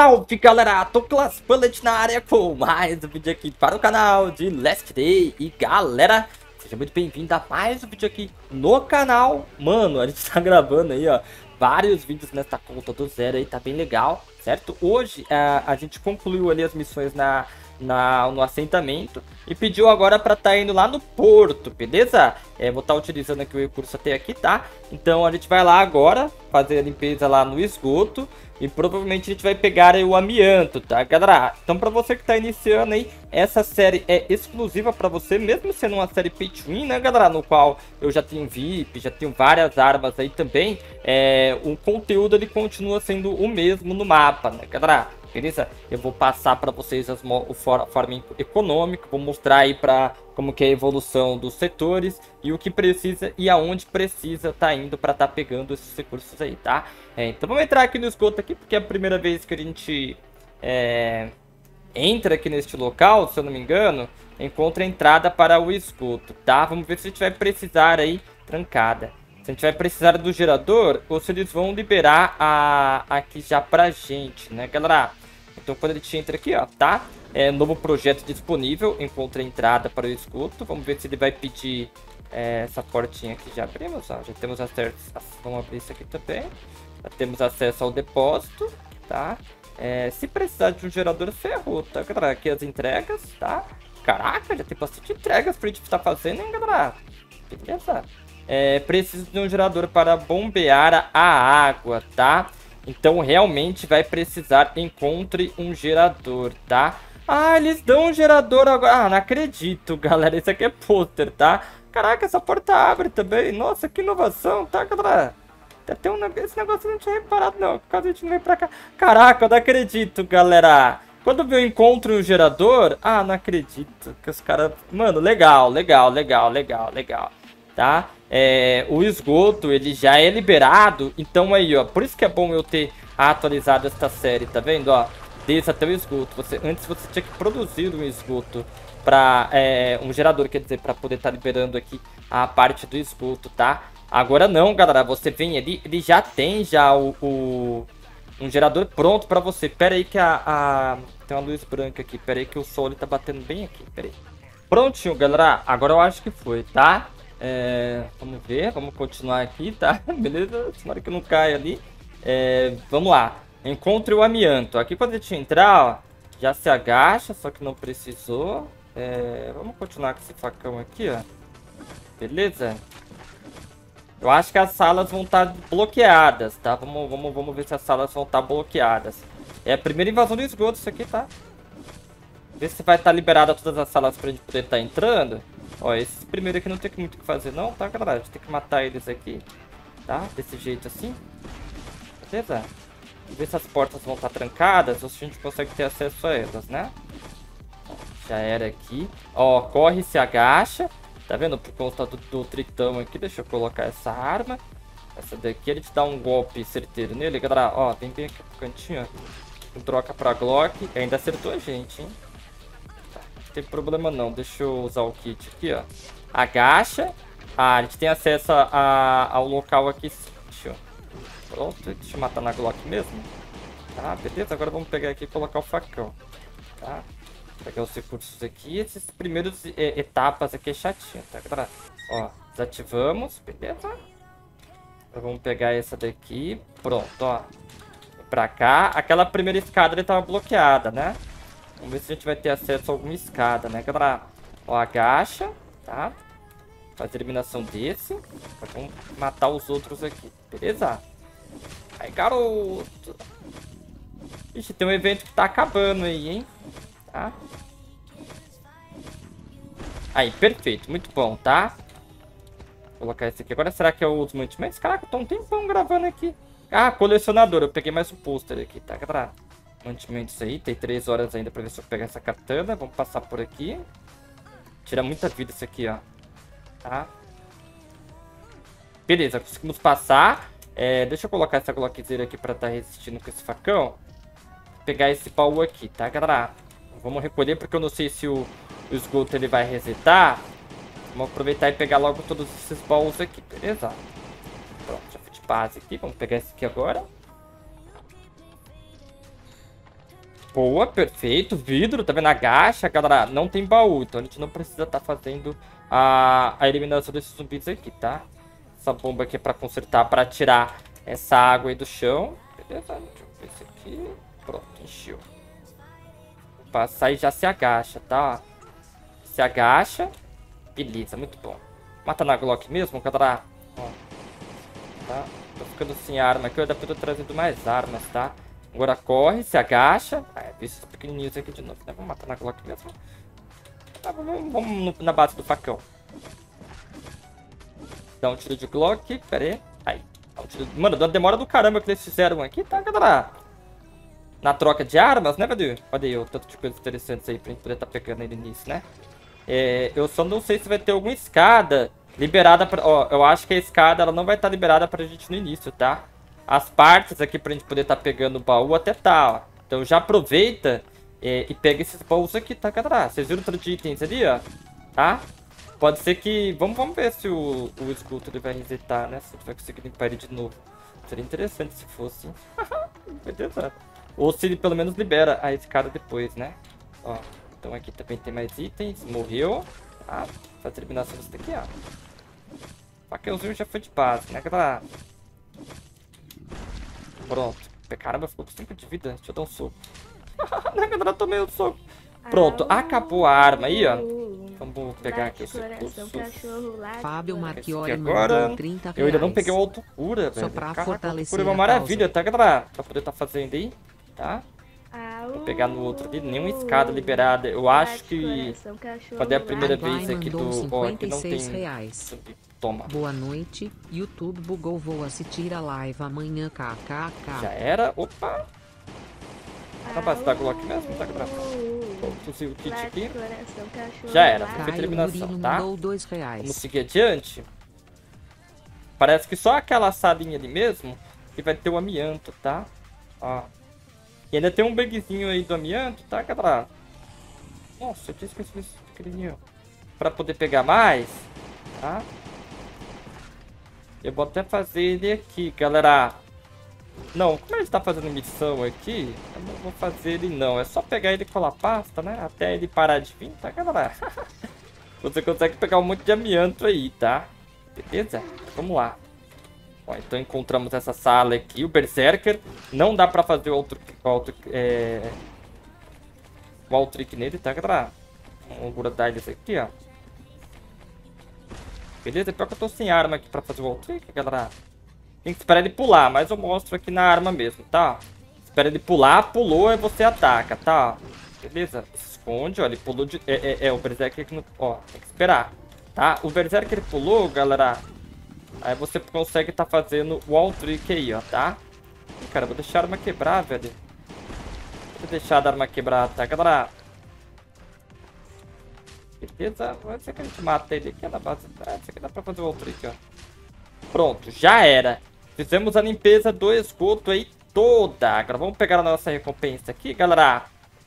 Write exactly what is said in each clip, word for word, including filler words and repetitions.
Salve galera, Douglas Bullet na área com mais um vídeo aqui para o canal de Last Day. E galera, seja muito bem-vindo a mais um vídeo aqui no canal. Mano, a gente tá gravando aí, ó, vários vídeos nessa conta do zero aí, tá bem legal, certo? Hoje a, a gente concluiu ali as missões na... Na, no assentamento e pediu agora para estar tá indo lá no porto, beleza? É, vou estar tá utilizando aqui o recurso até aqui, tá? Então a gente vai lá agora fazer a limpeza lá no esgoto e provavelmente a gente vai pegar aí o amianto, tá, galera? Então para você que tá iniciando aí, essa série é exclusiva para você, mesmo sendo uma série pay to win, né, galera? No qual eu já tenho V I P, já tenho várias armas aí também. É, o conteúdo ele continua sendo o mesmo no mapa, né, galera? Beleza? Eu vou passar para vocês as, o for, forma econômica, vou mostrar aí para como que é a evolução dos setores e o que precisa e aonde precisa tá indo para tá pegando esses recursos aí, tá? É, então vamos entrar aqui no esgoto aqui, porque é a primeira vez que a gente é, entra aqui neste local, se eu não me engano, encontra a entrada para o esgoto, tá? Vamos ver se a gente vai precisar aí trancada. Se a gente vai precisar do gerador ou se eles vão liberar a, aqui já pra gente, né, galera? Então quando a gente entra aqui, ó, tá? É, novo projeto disponível, encontra a entrada para o esgoto. Vamos ver se ele vai pedir é, essa portinha aqui. Já abrimos, ó, já temos acesso. Vamos abrir isso aqui também. Já temos acesso ao depósito, tá? É, se precisar de um gerador, ferrou, tá, galera? Aqui as entregas, tá? Caraca, já tem bastante entregas pra gente estar fazendo, hein, galera? Beleza? É, preciso de um gerador para bombear a água, tá? Então realmente vai precisar, encontre um gerador, tá? Ah, eles dão um gerador agora. Ah, não acredito, galera. Isso aqui é pôster, tá? Caraca, essa porta abre também. Nossa, que inovação, tá, galera? Até um, esse negócio eu não tinha reparado, não. Por causa a gente não veio pra cá. Caraca, eu não acredito, galera. Quando eu encontro um gerador... Ah, não acredito que os caras... Mano, legal, legal, legal, legal, legal. Tá? É, o esgoto ele já é liberado, então aí, ó, por isso que é bom eu ter atualizado esta série, tá vendo, ó, desde até o esgoto. Você, antes você tinha que produzir um esgoto para é, um gerador, quer dizer, para poder estar tá liberando aqui a parte do esgoto, tá? Agora não, galera, você vem ali, ele já tem já o, o um gerador pronto para você. Pera aí que a, a tem uma luz branca aqui, pera aí que o sol ele tá batendo bem aqui, pera aí. Prontinho, galera, agora eu acho que foi, tá? É, vamos ver, vamos continuar aqui, tá? Beleza? Tomara que não caia ali. É, vamos lá. Encontre o amianto. Aqui quando a gente entrar, ó, já se agacha, só que não precisou. É, vamos continuar com esse facão aqui, ó. Beleza? Eu acho que as salas vão estar bloqueadas, tá? Vamos, vamos, vamos ver se as salas vão estar bloqueadas. É a primeira invasão do esgoto isso aqui, tá? Ver se vai estar liberada todas as salas pra gente poder estar entrando. Ó, esses primeiro aqui não tem muito o que fazer não, tá, galera? A gente tem que matar eles aqui, tá? Desse jeito assim. Beleza? Ver se as portas vão estar trancadas ou se a gente consegue ter acesso a elas, né? Já era aqui. Ó, corre e se agacha. Tá vendo? Por conta do, do tritão aqui. Deixa eu colocar essa arma. Essa daqui, ele te dá um golpe certeiro nele, galera. Ó, vem bem aqui pro cantinho, ó. Troca pra Glock. E ainda acertou a gente, hein? Não tem problema não, deixa eu usar o kit aqui, ó. Agacha. Ah, a gente tem acesso a, a, ao local aqui. Deixa eu... Pronto, deixa eu matar na Glock mesmo. Tá, beleza, agora vamos pegar aqui e colocar o facão. Tá, pegar os recursos aqui. Esses primeiros é, etapas aqui é chatinho, tá, galera? Ó, desativamos, beleza. Agora vamos pegar essa daqui. Pronto, ó. Pra cá, aquela primeira escada ele tava bloqueada, né? Vamos ver se a gente vai ter acesso a alguma escada, né, galera? Ó, agacha, tá? Faz a eliminação desse. Vamos matar os outros aqui, beleza? Aí, garoto. Ixi, tem um evento que tá acabando aí, hein? Tá? Aí, perfeito. Muito bom, tá? Vou colocar esse aqui. Agora, será que é os mantimentos? Caraca, eu tô um tempão gravando aqui. Ah, colecionador. Eu peguei mais um pôster aqui, tá, galera? Mantimentos aí, tem três horas ainda pra ver se eu pegar essa katana. Vamos passar por aqui. Tira muita vida isso aqui, ó. Tá? Beleza, conseguimos passar. É, deixa eu colocar essa glockzeira aqui pra estar tá resistindo com esse facão. Vou pegar esse baú aqui, tá, galera? Vamos recolher porque eu não sei se o, o esgoto ele vai resetar. Vamos aproveitar e pegar logo todos esses baús aqui, beleza? Pronto, já fui de base aqui. Vamos pegar esse aqui agora. Boa, perfeito. Vidro, tá vendo? Agacha, galera. Não tem baú, então a gente não precisa estar tá fazendo a, a eliminação desses zumbis aqui, tá? Essa bomba aqui é pra consertar, pra tirar essa água aí do chão. Beleza, deixa eu ver isso aqui. Pronto, encheu. Passar e já se agacha, tá? Se agacha. Beleza, muito bom. Mata na Glock mesmo, galera. Ó, tá? Tô ficando sem arma aqui, eu ainda tô trazendo mais armas, tá? Agora corre, se agacha. Ah, é, esses pequenininhos aqui de novo, né? Vamos matar na Glock mesmo. Tá, vamos, vamos na base do facão. Dá um tiro de Glock, pera aí. Aí. Dá um tiro... Mano, dá uma demora do caramba que eles fizeram aqui, tá, galera? Na troca de armas, né, velho? Olha aí, o tanto de coisas interessantes aí pra gente poder tá pegando aí no início, né? É, eu só não sei se vai ter alguma escada liberada pra... Ó, eu acho que a escada, ela não vai estar tá liberada pra gente no início, tá? As partes aqui pra gente poder estar tá pegando o baú até tá, ó. Então já aproveita é, e pega esses baús aqui, tá, galera? Vocês viram o tanto de itens ali, ó? Tá? Pode ser que... Vamos, vamos ver se o, o esgoto ele vai resetar, né? Se ele vai conseguir limpar ele de novo. Seria interessante se fosse. Beleza. Ou se ele pelo menos libera a escada depois, né? Ó. Então aqui também tem mais itens. Morreu. Tá? Faz a eliminação desse daqui, ó. Facãozinho já foi de base, né, galera? Pronto. Caramba, ficou com cinco de vida. Deixa eu dar um soco. Na galera, tomei um soco. Pronto, acabou a arma aí, ó. Vamos pegar aqui esse Fábio Marchiori agora. trinta reais. Eu ainda não peguei o autocura, velho. Só pra Caraca, fortalecer é uma a maravilha, causa. tá, galera? Pra poder tá fazendo aí, tá? Vou pegar no outro ali, nenhuma escada liberada. Eu acho que quando é a primeira Vai, vez aqui do... mandou Ó, aqui não tem... cinquenta e seis reais. Toma. Boa noite, YouTube bugou, vou assistir a live amanhã, kkk. Já era, opa. Na base da Glock mesmo, tá, galera? Pronto, o kit aqui. Já era, foi feita a Caio eliminação, Murilo tá? mandou dois reais. Vamos seguir adiante. Parece que só aquela salinha ali mesmo que vai ter o amianto, tá? Ó. E ainda tem um bugzinho aí do amianto, tá, galera? Nossa, eu tinha esquecido esse pequenininho. Pra poder pegar mais, tá? Eu vou até fazer ele aqui, galera. Não, como a gente tá fazendo missão aqui, eu não vou fazer ele não. É só pegar ele com a pasta, né? Até ele parar de vir, tá, galera? Você consegue pegar um monte de amianto aí, tá? Beleza? Vamos lá. Ó, então encontramos essa sala aqui, o Berserker. Não dá pra fazer o outro... O outro é... O outro trick nele, tá, galera? Vamos grudar eles aqui, ó. Beleza? Pior que eu tô sem arma aqui pra fazer o wall trick, galera. Tem que esperar ele pular, mas eu mostro aqui na arma mesmo, tá? Espera ele pular, pulou, aí você ataca, tá? Beleza? Se esconde, ó, ele pulou de... É, é, é o Berserker aqui no... Ó, tem que esperar, tá? O Berserker pulou, galera. Aí você consegue tá fazendo o wall trick aí, ó, tá? Ih, cara, vou deixar a arma quebrar, velho. Vou deixar a arma quebrar, tá, galera? Beleza? Vai ser que a gente mata ele aqui na base. Ah, isso aqui dá pra fazer o wall trick, ó. Pronto, já era. Fizemos a limpeza do esgoto aí toda. Agora vamos pegar a nossa recompensa aqui, galera.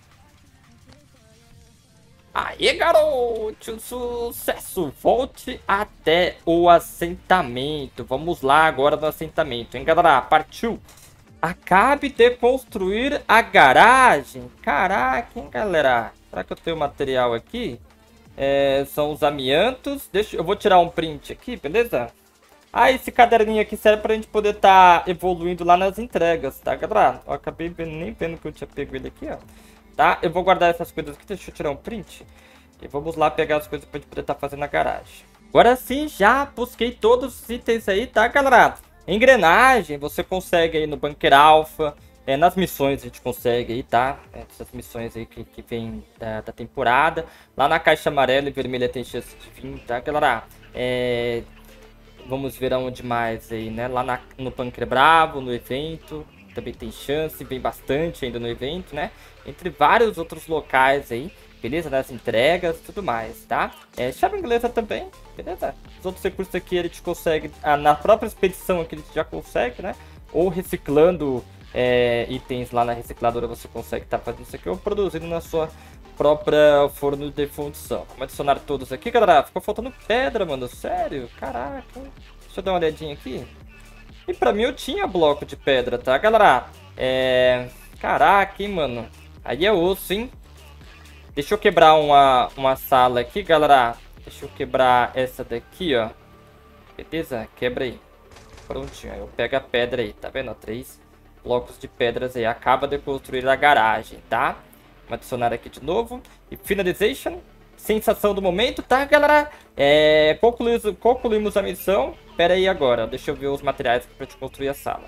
Aê, garoto! Sucesso! Volte até o assentamento. Vamos lá agora no assentamento, hein, galera? Partiu! Acabe de construir a garagem. Caraca, hein, galera? Será que eu tenho material aqui? É, são os amiantos. Deixa, eu vou tirar um print aqui, beleza? Ah, esse caderninho aqui serve pra gente poder tá evoluindo lá nas entregas, tá, galera? Eu acabei vendo, nem vendo que eu tinha pego ele aqui, ó. Tá? Eu vou guardar essas coisas aqui, deixa eu tirar um print. E vamos lá pegar as coisas pra gente poder tá fazendo na garagem. Agora sim, já busquei todos os itens aí, tá, galera? Engrenagem, você consegue aí no Bunker Alpha. É, nas missões a gente consegue aí, tá? Essas missões aí que, que vem da, da temporada. Lá na caixa amarela e vermelha tem chance de vir, tá, galera? É... Vamos ver aonde mais aí, né? Lá na, no Bunker Bravo, no evento. Também tem chance, vem bastante ainda no evento, né? Entre vários outros locais aí, beleza? Nas entregas e tudo mais, tá? É, chave inglesa também, beleza? Os outros recursos aqui a gente consegue, ah, na própria expedição aqui a gente já consegue, né? Ou reciclando é, itens lá na recicladora você consegue estar tá fazendo isso aqui, ou produzindo na sua própria forno de fundição. Vamos adicionar todos aqui, galera. Ficou faltando pedra, mano. Sério? Caraca. Deixa eu dar uma olhadinha aqui. E pra mim eu tinha bloco de pedra, tá, galera? É... Caraca, hein, mano. Aí é osso, hein? Deixa eu quebrar uma, uma sala aqui, galera. Deixa eu quebrar essa daqui, ó. Beleza? Quebra aí. Prontinho. Aí eu pego a pedra aí, tá vendo? Três blocos de pedras aí. Acaba de construir a garagem, tá? Vamos adicionar aqui de novo. E finalization. Sensação do momento, tá, galera? É, concluímos, concluímos a missão. Pera aí agora. Deixa eu ver os materiais pra gente construir a sala.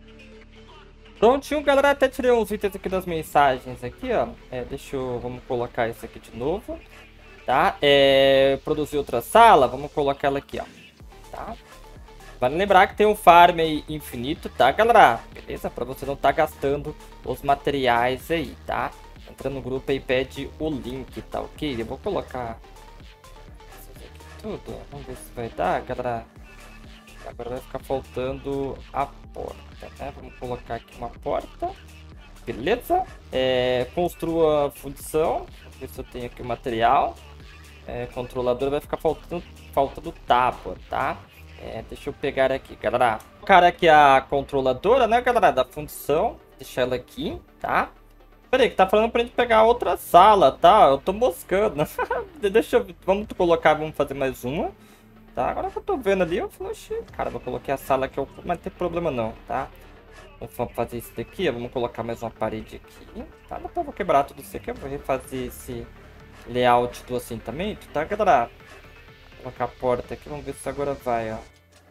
Prontinho, galera. Até tirei uns itens aqui das mensagens aqui, ó. É, deixa eu... Vamos colocar isso aqui de novo. Tá? É, produzir outra sala. Vamos colocar ela aqui, ó. Tá? Vale lembrar que tem um farm aí infinito, tá, galera? Beleza? Pra você não tá gastando os materiais aí, tá? Entra no grupo aí e pede o link, tá ok? Eu vou colocar isso aqui tudo. Vamos ver se vai dar, galera. Agora vai ficar faltando a porta, né? Vamos colocar aqui uma porta. Beleza? É, construa a fundição. Vamos ver se eu tenho aqui o material. É, controlador vai ficar faltando, faltando tábua, tá? É, deixa eu pegar aqui, galera. Vou colocar aqui a controladora, né, galera? Da fundição. Deixar ela aqui, tá? Peraí, que tá falando pra gente pegar outra sala, tá? Eu tô moscando. Deixa eu... Vamos colocar, vamos fazer mais uma. Tá? Agora que eu tô vendo ali, eu falo, oxi, cara, vou colocar a sala aqui, mas não tem problema não, tá? Vamos fazer isso daqui, vamos colocar mais uma parede aqui. Tá? Depois eu vou quebrar tudo isso aqui, eu vou refazer esse layout do assentamento, tá, galera? Vou colocar a porta aqui, vamos ver se agora vai, ó.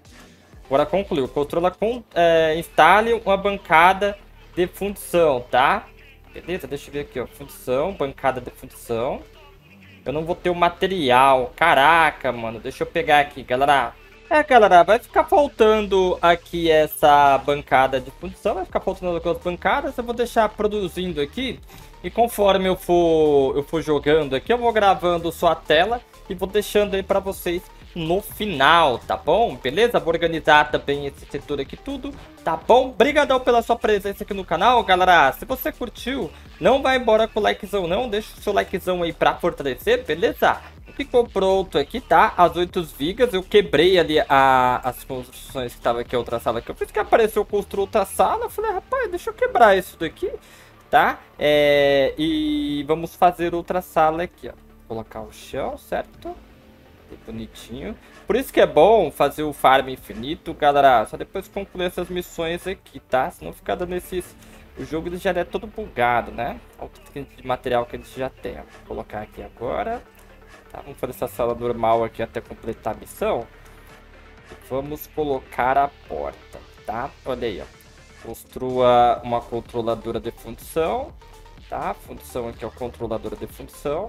Agora concluiu. Controla com... É, instale uma bancada de fundição, tá? Beleza, deixa eu ver aqui, ó. Fundição, bancada de fundição. Eu não vou ter o material. Caraca, mano. Deixa eu pegar aqui, galera. É, galera, vai ficar faltando aqui essa bancada de fundição. Vai ficar faltando algumas bancadas. Eu vou deixar produzindo aqui. E conforme eu for, eu for jogando aqui, eu vou gravando só a tela. E vou deixando aí pra vocês no final, tá bom? Beleza? Vou organizar também esse setor aqui tudo, tá bom? Obrigadão pela sua presença aqui no canal, galera. Se você curtiu, não vai embora com o likezão não, deixa o seu likezão aí pra fortalecer, beleza? Ficou pronto aqui, tá? As oito vigas, eu quebrei ali a, as construções que tava aqui, a outra sala que eu fiz, que apareceu, construir outra sala. Eu falei, rapaz, deixa eu quebrar isso daqui, tá? É, e vamos fazer outra sala aqui, ó. Colocar o chão, certo? Bonitinho. Por isso que é bom fazer o farm infinito, galera. Só depois concluir essas missões aqui, tá? Senão fica dando esses... O jogo ele já é todo bugado, né? Olha o tanto de material que a gente já tem. Vou colocar aqui agora. Tá? Vamos fazer essa sala normal aqui até completar a missão. E vamos colocar a porta, tá? Olha aí, ó. Construa uma controladora de fundição. Tá? Fundição aqui é o controladora de fundição.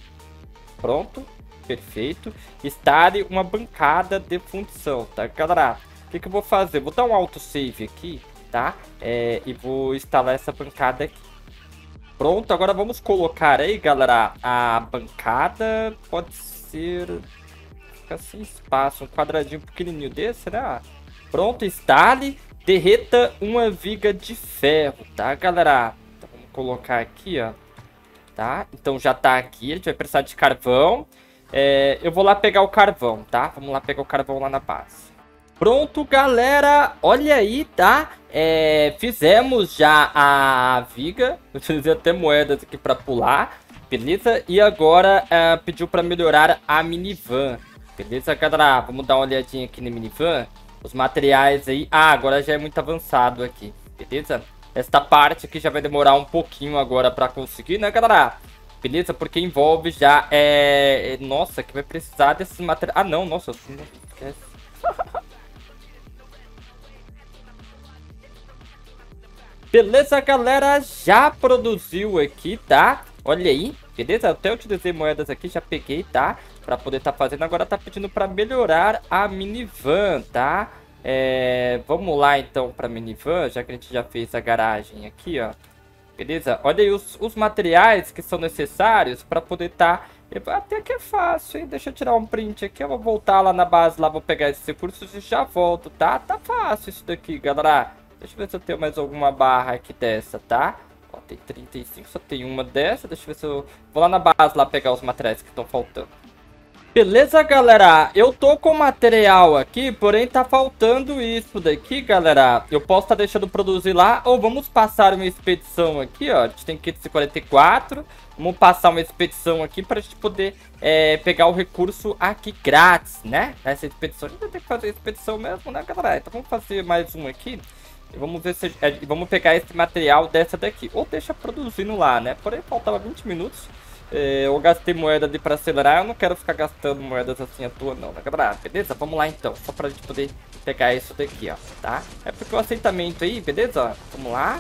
Pronto. Perfeito. Instale uma bancada de fundição, tá, galera? O que, que eu vou fazer? Vou dar um autosave aqui, tá? É, e vou instalar essa bancada aqui. Pronto, agora vamos colocar aí, galera, a bancada. Pode ser... Fica sem espaço, um quadradinho pequenininho desse, né? Pronto, instale. Derreta uma viga de ferro, tá, galera? Então, vamos colocar aqui, ó. Tá? Então já tá aqui, a gente vai precisar de carvão. É, eu vou lá pegar o carvão, tá? Vamos lá pegar o carvão lá na base. Pronto, galera. Olha aí, tá? É, fizemos já a viga. Utilizei até moedas aqui pra pular. Beleza? E agora é, pediu pra melhorar a minivan. Beleza, galera? Vamos dar uma olhadinha aqui na minivan. Os materiais aí. Ah, agora já é muito avançado aqui. Beleza? Esta parte aqui já vai demorar um pouquinho agora pra conseguir, né, galera? Beleza? Porque envolve já, é... Nossa, que vai precisar desses materiais... Ah, não, nossa, esquece. Beleza, galera? Já produziu aqui, tá? Olha aí, beleza? Até eu utilizei moedas aqui, já peguei, tá? Pra poder tá fazendo. Agora tá pedindo pra melhorar a minivan, tá? É... Vamos lá, então, pra minivan, já que a gente já fez a garagem aqui, ó. Beleza? Olha aí os, os materiais que são necessários para poder estar... Tá... Até que é fácil, hein? Deixa eu tirar um print aqui. Eu vou voltar lá na base, lá vou pegar esses recursos e já volto, tá? Tá fácil isso daqui, galera. Deixa eu ver se eu tenho mais alguma barra aqui dessa, tá? Ó, tem trinta e cinco, só tem uma dessa. Deixa eu ver se eu... Vou lá na base lá pegar os materiais que estão faltando. Beleza, galera? Eu tô com material aqui, porém tá faltando isso daqui, galera. Eu posso estar deixando produzir lá, ou vamos passar uma expedição aqui, ó. A gente tem kit quarenta e quatro. Vamos passar uma expedição aqui pra gente poder é, pegar o recurso aqui grátis, né? Essa expedição, a gente vai ter que fazer a expedição mesmo, né, galera? Então vamos fazer mais um aqui. E vamos ver se... É, vamos pegar esse material dessa daqui. Ou deixa produzindo lá, né? Porém faltava vinte minutos. Eu gastei moeda ali pra acelerar, eu não quero ficar gastando moedas assim à toa não, né, galera? Beleza? Vamos lá então, só pra gente poder pegar isso daqui, ó, tá? É porque o aceitamento aí, beleza? Vamos lá.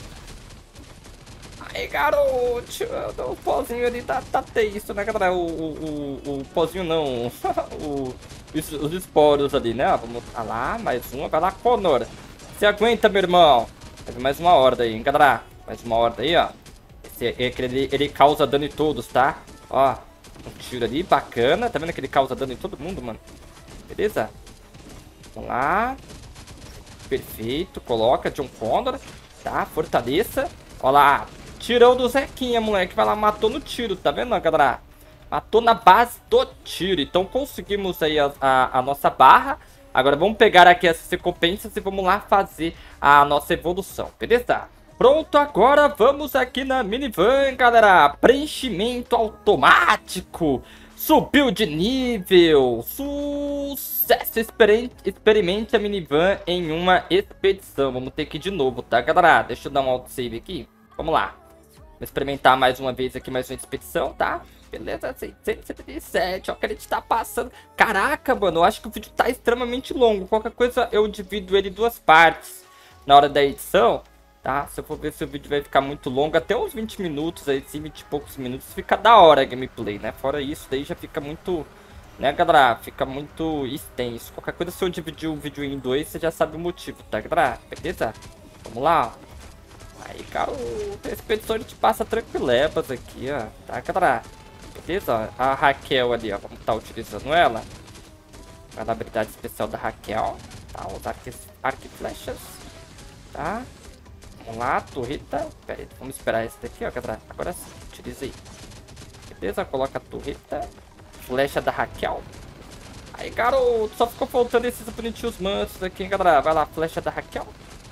Aí, garoto, o pozinho ali tá, tá tenso, né, galera? O, o, o, o pozinho não, o, os, os esporos ali, né? Vamos ah lá, mais uma, vai lá, Connor. Você aguenta, meu irmão? Mais uma horda aí, hein, galera? Mais uma horda aí, ó. Ele, ele causa dano em todos, tá? Ó, um tiro ali, bacana. Tá vendo que ele causa dano em todo mundo, mano? Beleza? Vamos lá. Perfeito, coloca John Connor, tá? Fortaleça. Ó lá, tirão do Zequinha, moleque. Vai lá, matou no tiro, tá vendo, galera? Matou na base do tiro. Então conseguimos aí a, a, a nossa barra. Agora vamos pegar aqui essas recompensas e vamos lá fazer a nossa evolução, beleza? Pronto, agora vamos aqui na minivan, galera. Preenchimento automático. Subiu de nível. Sucesso. Experimente, experimente a minivan em uma expedição. Vamos ter que ir de novo, tá, galera? Deixa eu dar um autosave aqui. Vamos lá. Vamos experimentar mais uma vez aqui, mais uma expedição, tá? Beleza, seiscentos e setenta e sete. Ó, que a gente tá passando. Caraca, mano, eu acho que o vídeo tá extremamente longo. Qualquer coisa eu divido ele em duas partes na hora da edição. Tá? Se eu for ver se o vídeo vai ficar muito longo, até uns vinte minutos, aí, vinte e poucos minutos, fica da hora a gameplay, né? Fora isso, daí já fica muito, né, galera? Fica muito extenso. Qualquer coisa, se eu dividir o vídeo em dois, você já sabe o motivo, tá, galera? Beleza? Vamos lá. Aí, cara, a expedição a gente passa tranquilebas aqui, ó. Tá, galera? Beleza? A Raquel ali, ó. Vamos estar tá utilizando ela. Vai na habilidade especial da Raquel. Tá? Os arco e flechas. Tá? Vamos lá, torreta. Pera aí, vamos esperar esse daqui, ó, galera. Agora sim, utiliza aí. Beleza, coloca a torreta. Flecha da Raquel. Aí, garoto, só ficou faltando esses bonitinhos mansos aqui, hein, galera. Vai lá, flecha da Raquel.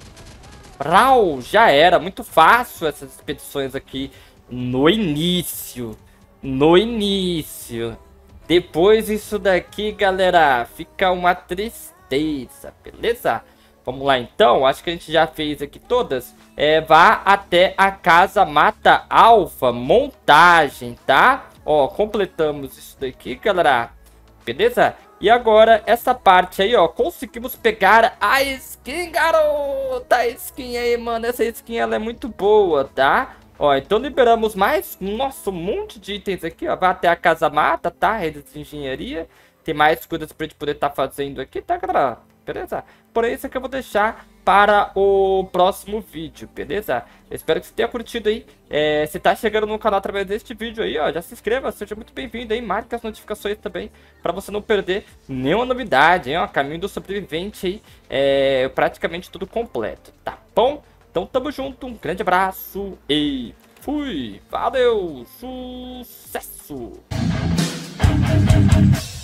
Brau, já era. Muito fácil essas expedições aqui no início. No início. Depois isso daqui, galera, fica uma tristeza, beleza? Vamos lá então, acho que a gente já fez aqui todas. É, vá até a casa Mata Alfa, montagem, tá? Ó, completamos isso daqui, galera. Beleza? E agora, essa parte aí, ó, conseguimos pegar a skin, garota! A skin aí, mano, essa skin, ela é muito boa, tá? Ó, então liberamos mais, nossa, um monte de itens aqui, ó. Vai até a casa Mata, tá? Rede de engenharia. Tem mais coisas pra gente poder estar tá fazendo aqui, tá, galera? Beleza? Porém, isso aqui eu vou deixar para o próximo vídeo, beleza? Eu espero que você tenha curtido aí. É, se tá chegando no canal através deste vídeo aí, ó, já se inscreva, seja muito bem-vindo aí. Marque as notificações também, para você não perder nenhuma novidade, hein? Ó, caminho do sobrevivente aí, é praticamente tudo completo, tá bom? Então tamo junto, um grande abraço e fui! Valeu! Sucesso!